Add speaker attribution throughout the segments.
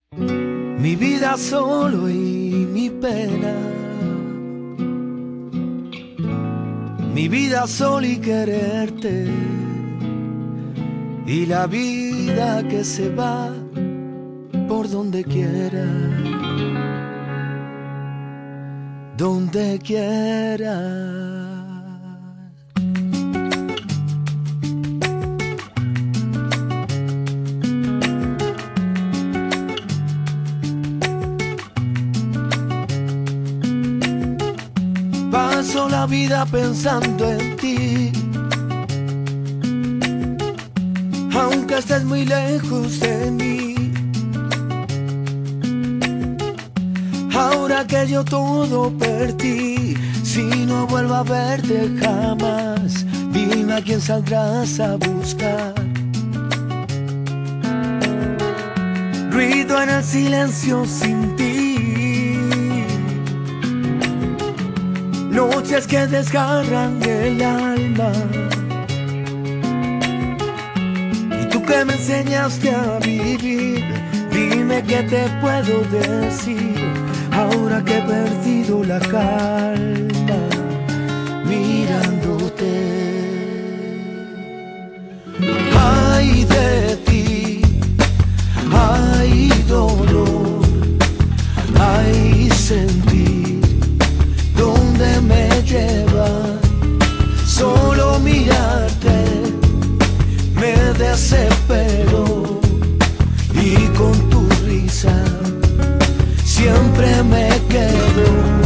Speaker 1: Mi vida solo y mi pena, mi vida solo y quererte, y la vida que se va por donde quiera, donde quiera. Paso la vida pensando en ti, aunque estés muy lejos de mí. Ahora que yo todo perdí, si no vuelvo a verte jamás, dime a quién saldrás a buscar. Ruido en el silencio sin ti, noches que desgarran el alma, y tú que me enseñaste a vivir, dime qué te puedo decir, ahora que he perdido la calma, mirándote. Ay de ti, ay dolor, ay sentir, ¿dónde me lleva? Solo mirarte me desespero, y con tu risa siempre me quedo.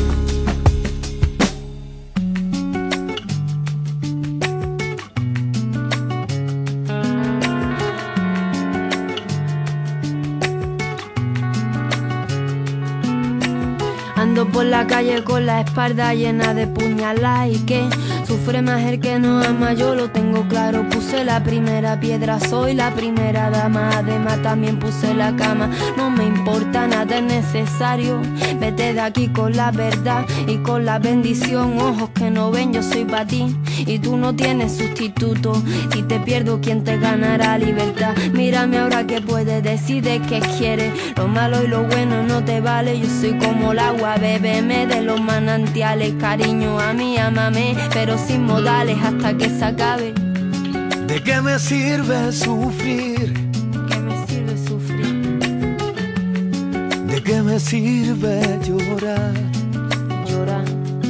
Speaker 2: Ando por la calle con la espalda llena de puñalas, y que sufre más el que no ama, yo lo tengo claro. Puse la primera piedra, soy la primera dama, además también puse la cama. No me importa nada, es necesario, vete de aquí con la verdad y con la bendición. Ojos que no ven, yo soy para ti y tú no tienes sustituto. Si te pierdo, ¿quién te ganará libertad? Mírame ahora que puedes, decide qué quieres. Lo malo y lo bueno no te vale, yo soy como el agua, bébeme de los manantiales. Cariño a mí, ámame, pero sin modales hasta que se acabe.
Speaker 1: ¿De qué me sirve sufrir?
Speaker 2: ¿Qué me sirve sufrir?
Speaker 1: ¿De qué me sirve llorar?
Speaker 2: Llorar.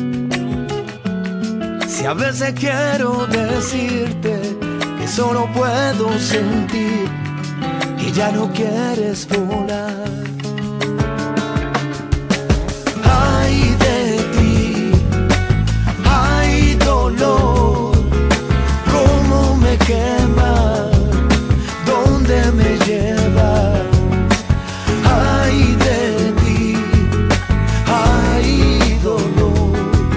Speaker 1: Si a veces quiero decirte que solo puedo sentir que ya no quieres volar. Ay de ti, ay dolor, cómo me quema, dónde me lleva. Ay de ti, ay dolor,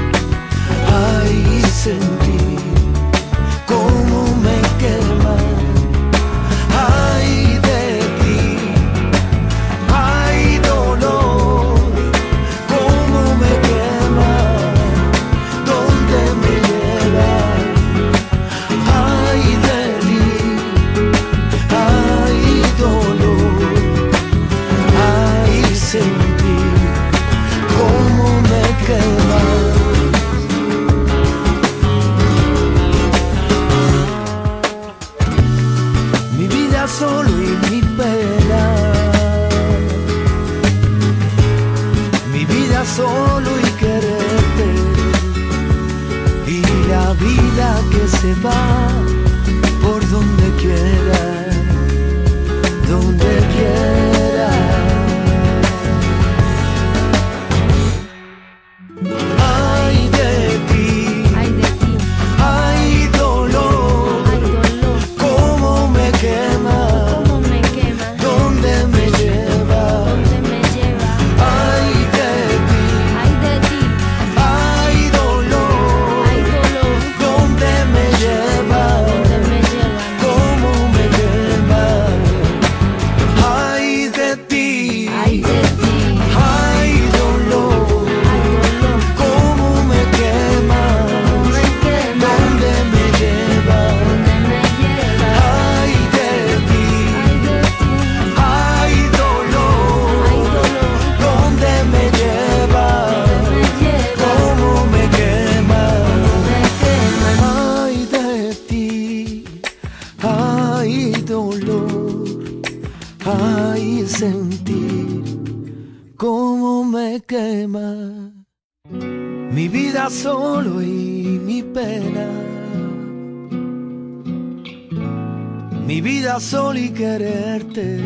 Speaker 1: ay sentir, cómo me quema. Ay de ti, ay dolor, cómo me quema, dónde me lleva. Ay de ti, ay dolor, ay sentir, cómo me quema. Mi vida solo y mi pena, mi vida solo y quererte, y la vida que se va por donde quiera, donde quiera. Ay de ti,
Speaker 2: Ay de ti,
Speaker 1: ay dolor,
Speaker 2: ay dolor,
Speaker 1: cómo me quema,
Speaker 2: cómo me quema,
Speaker 1: dónde me lleva.
Speaker 2: dónde me lleva.
Speaker 1: Ay de ti,
Speaker 2: Ay de ti,
Speaker 1: ay dolor,
Speaker 2: ay dolor,
Speaker 1: dónde me lleva. Ay, sentir cómo me quema mi vida solo y mi pena. Mi vida solo y quererte.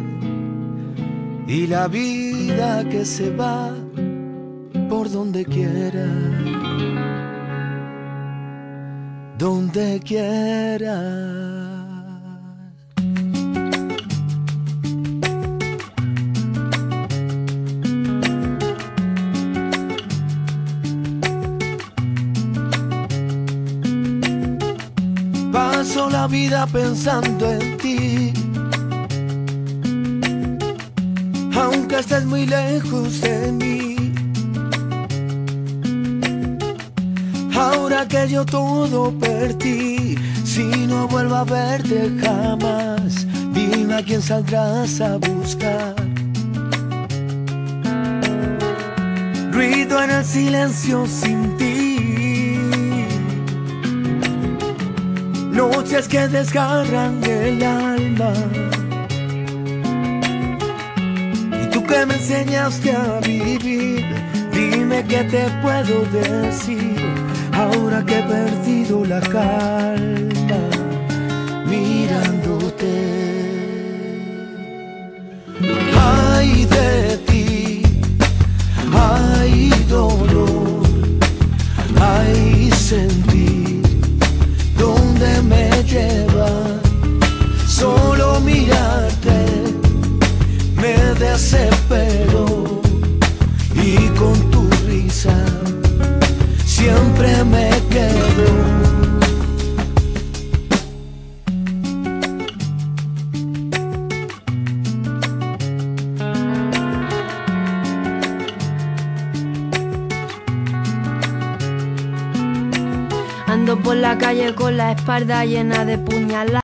Speaker 1: Y la vida que se va por donde quiera. Donde quiera. Paso la vida pensando en ti, aunque estés muy lejos de mí. Ahora que yo todo perdí, si no vuelvo a verte jamás, dime a quién saldrás a buscar. Ruido en el silencio sin ti. Noches que desgarran el alma. Y tú que me enseñaste a vivir, dime qué te puedo decir, ahora que he perdido la calma, mirándote. Ay de ti, ay dolor, ay sentir. ¿Dónde me lleva? Solo mirarte me desespero, y con tu risa siempre me quedo.
Speaker 2: Ando por la calle con la espalda llena de puñaladas.